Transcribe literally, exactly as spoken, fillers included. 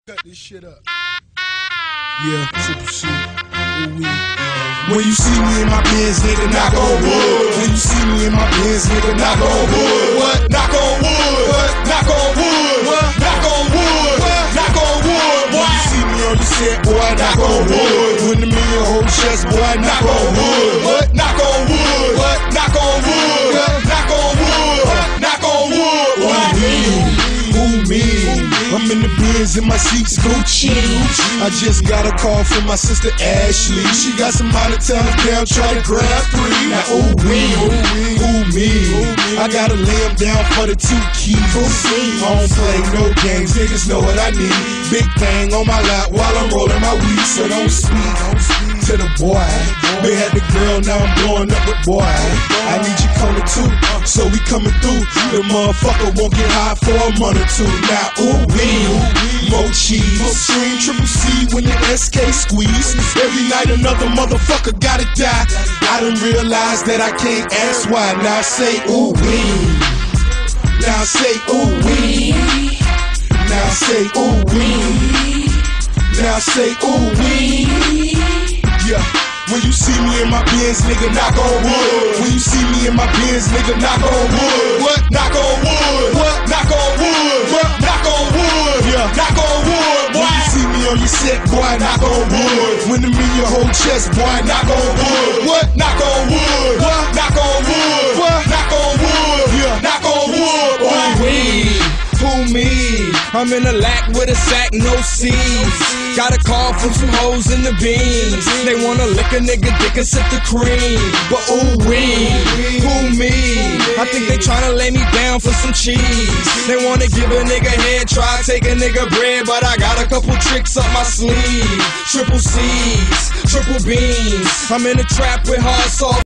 Cut this shit up. Yeah, Triple C. Ooh wee. When you see me in my Benz, nigga, knock on wood. When you see me in my Benz, nigga, knock on wood. What? Knock on wood. What? Knock on wood. What? Knock on wood. What? Knock on wood. When you see me on the set, boy, knock on wood. When the million whole chest, boy, knock on wood. What? Knock on wood. What? Knock on wood. What? Knock on wood. What? Knock on wood. What? Who me? I'm in the Benz and my seats Gucci. I just got a call from my sister Ashley. She got some out of town down trying to grab three. Now ooh me, ooh me, I gotta lay them down for the two keys. I don't play no games, niggas know what I need. Big thing on my lap while I'm rolling my weed, so don't speak to the boy. They had the girl, now I'm blowing up with boy. I need you coming too, so we coming through. The motherfucker won't get high for a month or two. Now ooh me, more cheese, stream Triple C when the S K squeeze. Every night another motherfucker gotta die. I done realized that I can't ask why. Now say ooh wee. Now say ooh wee. Now say ooh wee. Now say ooh wee. Yeah. When you see me in my Benz, nigga, knock on wood. When you see me in my Benz, nigga, knock on wood. What? Knock on wood. What? Knock on wood. What? Knock on wood. Yeah. Knock on wood. Boy. When you see me on your set, boy, knock on wood. When I'm in your whole chest, boy, knock on wood. What? Knock on wood. What? Knock on wood. What? Knock on wood. Yeah. Knock on wood. Boy. Who me? I'm in a lack with a sack, no seeds. Got a call from some hoes in the beans. They wanna lick a nigga dick and sip the cream. But ooh wee, who me? I think they tryna lay me down for some cheese. They wanna give a nigga head, try take a nigga bread, but I got a couple tricks up my sleeve. Triple C's, triple beans. I'm in a trap with hard salt.